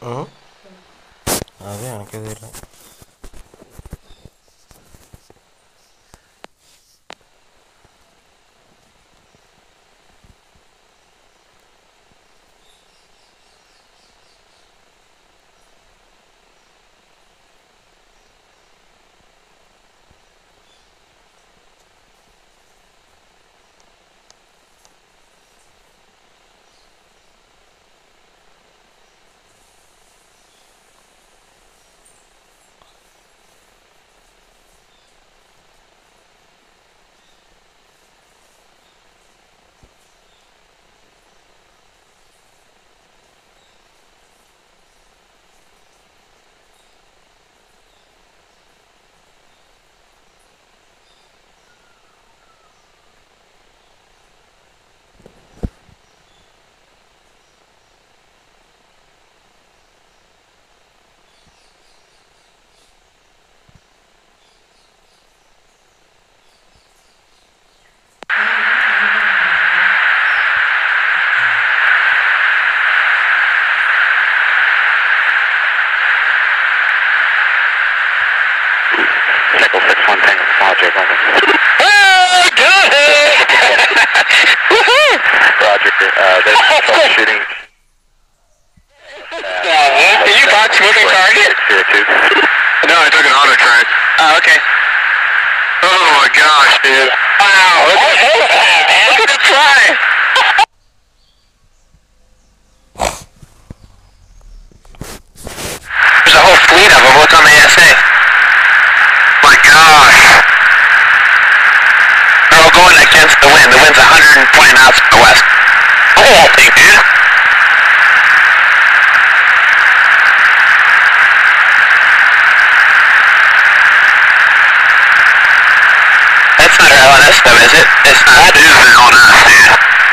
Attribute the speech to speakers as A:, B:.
A: അതെ എനിക്കതില്ല.
B: Shooting. Did you box moving target?
C: No, I took an auto track.
B: Oh, okay.
C: Oh my gosh, dude.
B: Wow, look at that, man. Look at the fly. There's a whole fleet of them. Look on the ASA.
C: My gosh.
B: They're all going against the wind. The wind's 120 knots from the west. Look at that thing, dude. That's not our LNS though, is it? It's not.
C: That is an LNS, dude.